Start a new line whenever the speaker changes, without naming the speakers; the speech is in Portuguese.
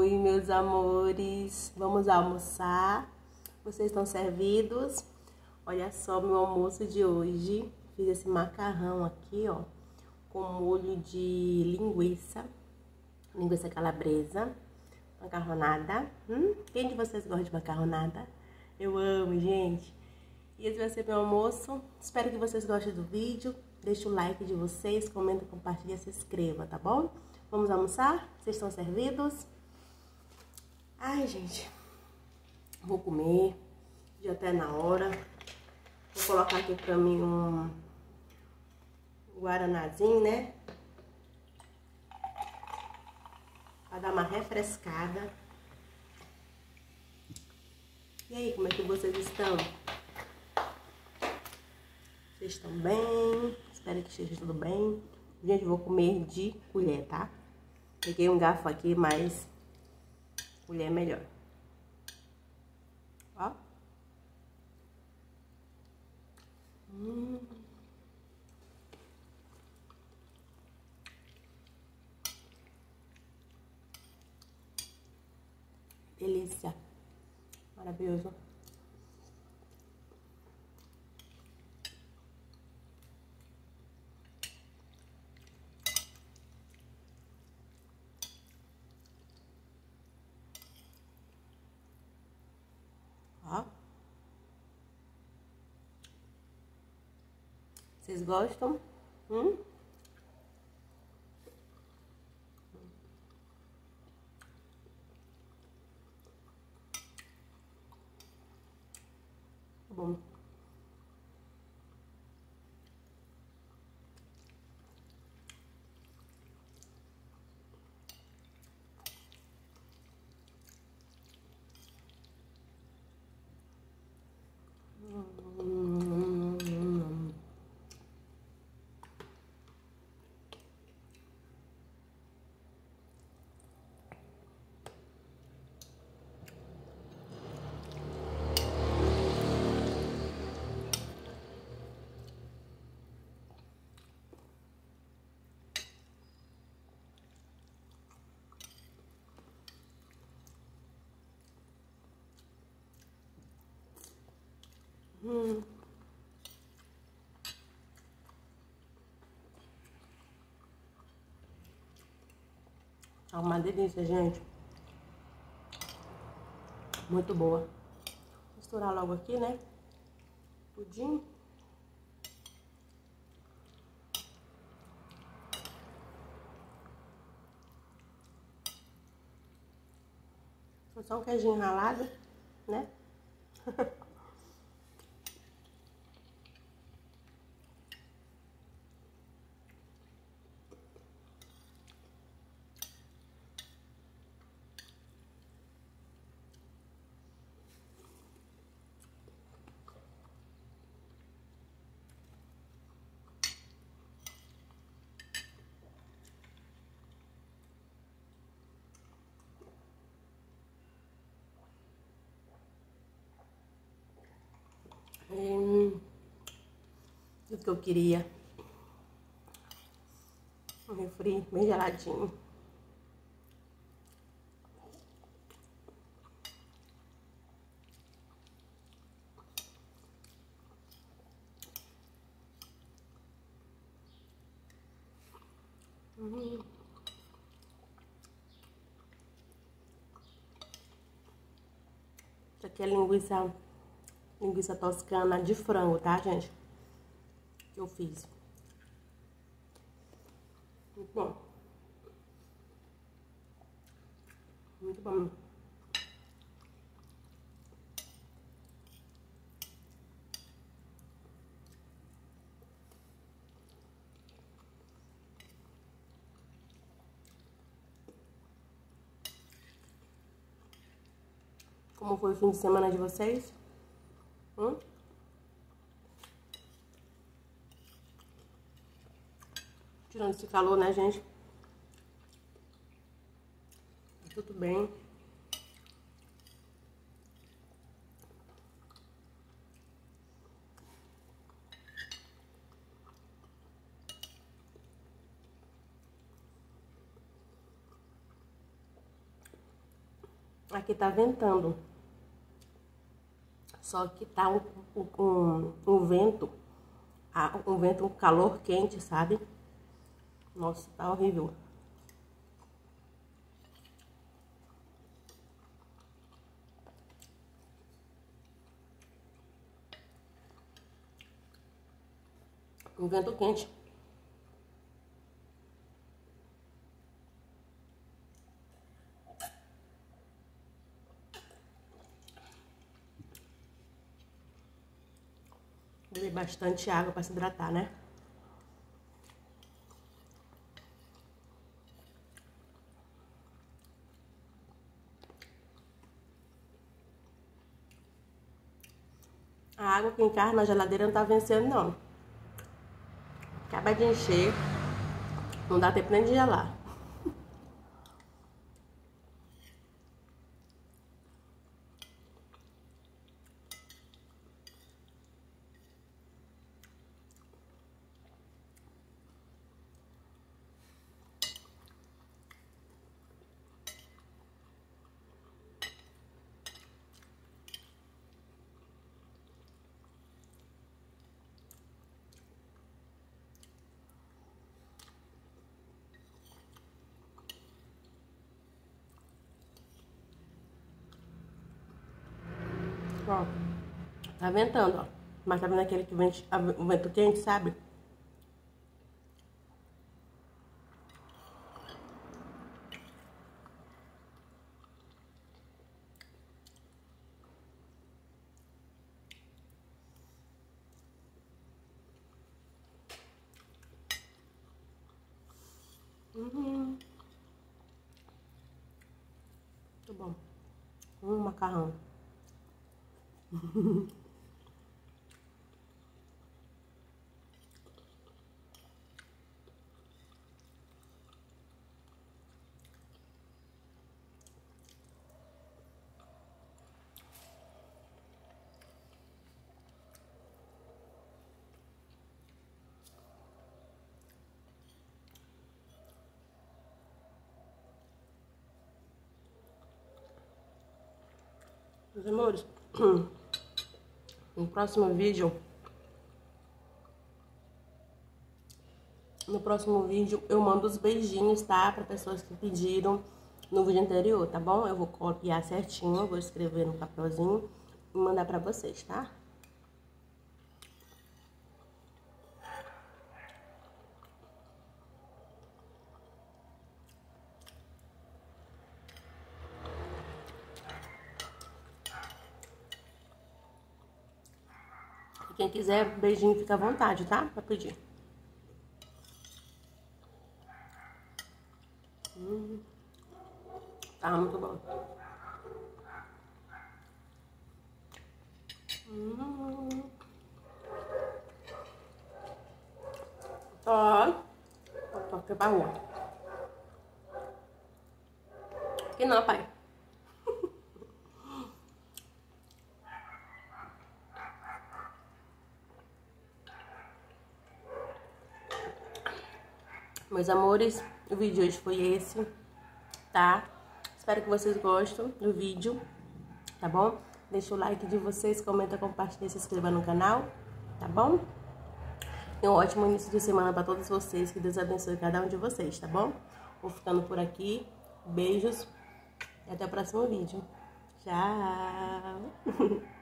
Oi, meus amores, vamos almoçar? Vocês estão servidos? Olha só meu almoço de hoje. Fiz esse macarrão aqui, ó, com molho de linguiça calabresa, macarronada. Quem de vocês gosta de macarronada? Eu amo, gente. E esse vai ser meu almoço. Espero que vocês gostem do vídeo. Deixa o like de vocês, comenta, compartilha, se inscreva, tá bom? Vamos almoçar? Vocês estão servidos? Ai, gente, vou comer, já tá na hora. Vou colocar aqui pra mim um guaranazinho, né? Pra dar uma refrescada. E aí, como é que vocês estão? Vocês estão bem? Espero que esteja tudo bem. Gente, vou comer de colher, tá? Peguei um garfo aqui, mas colher é melhor. Ó. Delícia. Maravilhoso. Ó. Vocês gostam? Bom. É uma delícia, gente. Muito boa. Vou misturar logo aqui, né? Tudinho. Foi só um queijinho ralado, né? Tudo que eu queria. Um refri bem geladinho. Isso aqui é linguiça toscana de frango, tá, gente? Que eu fiz. Muito bom. Muito bom. Como foi o fim de semana de vocês? Tirando esse calor, né, gente? Tá tudo bem. Aqui tá ventando. Só que tá um vento, um calor quente, sabe? Nossa, tá horrível. Um vento quente. Beber bastante água para se hidratar, né? A água que encarna na geladeira não tá vencendo, não. Acaba de encher, não dá tempo nem de gelar. Ó, tá ventando, ó. Mas tá vendo aquele que vem o vento quente, sabe? Muito bom. Macarrão. Meus amores, no próximo vídeo eu mando os beijinhos, tá? Para pessoas que pediram no vídeo anterior, tá bom? Eu vou copiar certinho, vou escrever no papelzinho e mandar pra vocês, tá? E quem quiser beijinho, fica à vontade, tá? Pra pedir. Tá muito bom. Ó, toca pra rua. Que não, pai. Meus amores, o vídeo de hoje foi esse, tá? Espero que vocês gostem do vídeo, tá bom? Deixa o like de vocês, comenta, compartilha, se inscreva no canal, tá bom? E um ótimo início de semana pra todos vocês, que Deus abençoe cada um de vocês, tá bom? Vou ficando por aqui, beijos e até o próximo vídeo. Tchau!